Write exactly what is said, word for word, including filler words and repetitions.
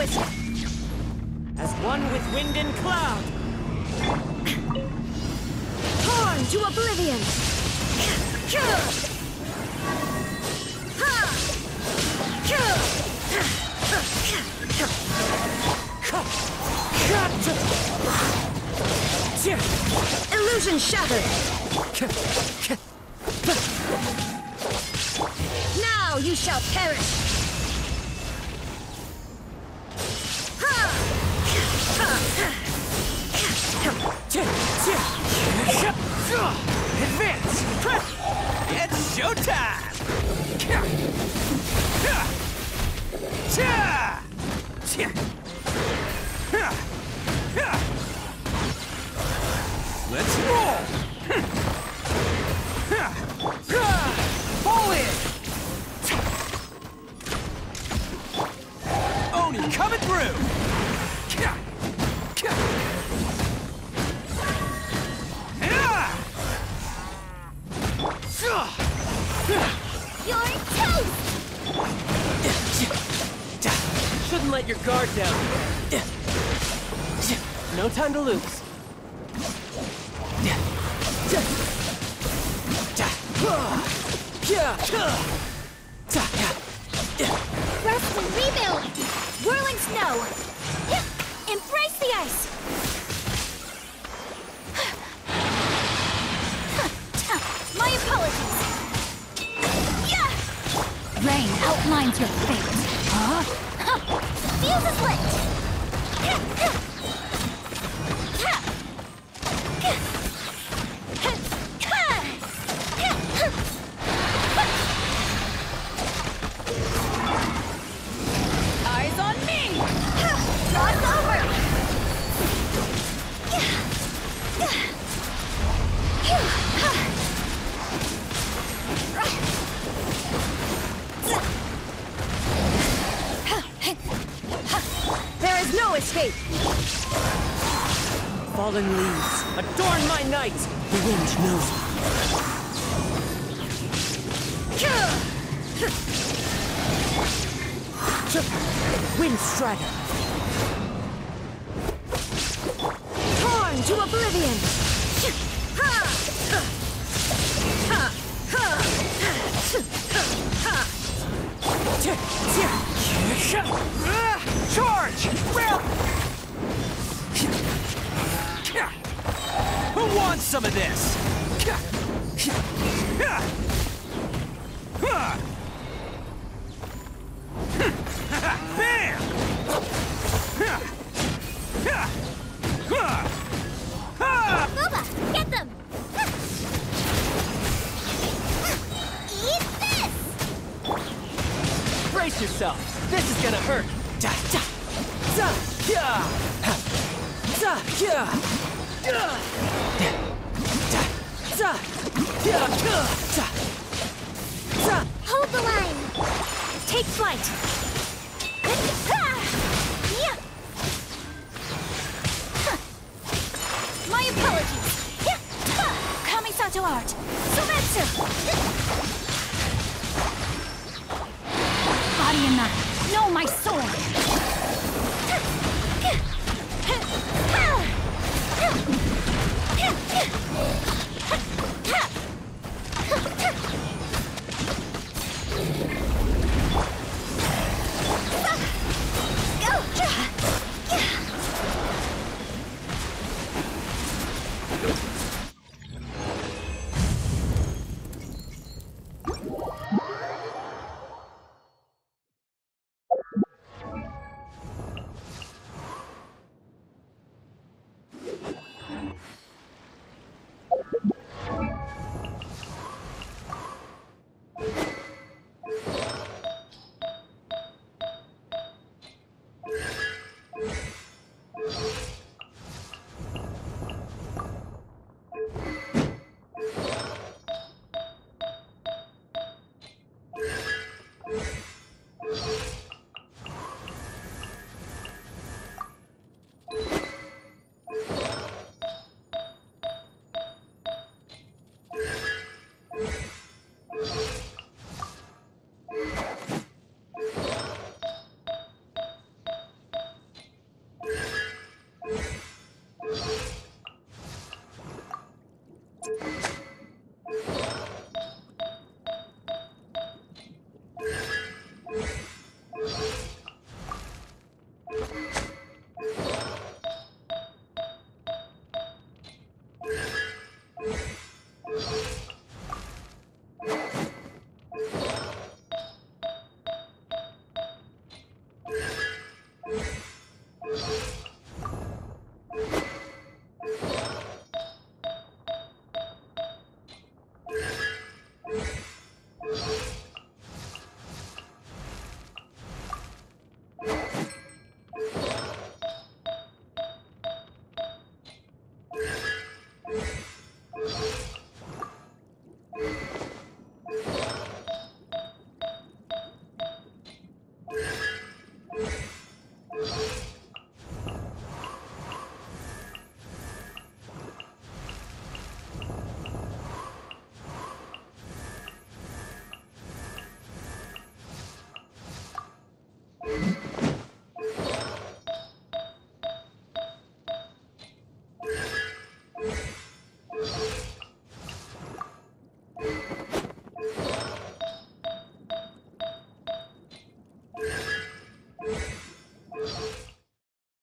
it! As one with wind and cloud! Torn to oblivion! Illusion shattered! Now you shall perish! Advance! It's showtime! Let's roll! Fall in! Oni coming through! You're toast! Shouldn't let your guard down. No time to lose. Rest and rebuild! Whirling snow! Embrace the ice! My apologies! Rain outlines your fate. Huh? Fuse is lit! Eyes on me! Draw's over! There is no escape! Fallen leaves, adorn my night! The wind knows me. Wind strider! Torn to oblivion! Charge! Who wants some of this? Bam! Booba, get them! Eat this! Brace yourself! This is gonna hurt! Da, da, da, yeah. Da, yeah. Da, da, da, yeah, da, da. Hold the line! Take flight! My apologies! Kamisato art! Sometsu! Body and mind, know my sword!